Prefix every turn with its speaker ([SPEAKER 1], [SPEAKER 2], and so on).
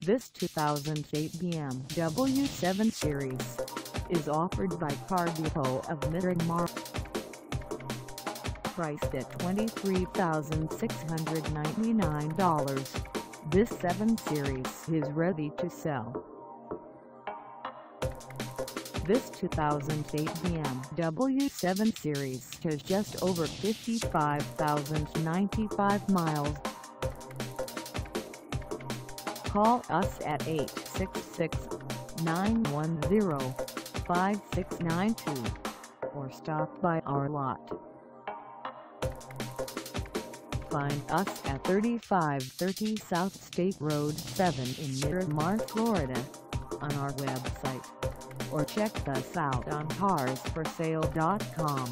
[SPEAKER 1] This 2008 BMW 7 Series is offered by Car Depot of Miramar. Priced at $23,699, this 7 Series is ready to sell. This 2008 BMW 7 Series has just over 55,095 miles. Call us at 866-910-5692 or stop by our lot. Find us at 3530 South State Road 7 in Miramar, Florida, on our website, or check us out on carsforsale.com.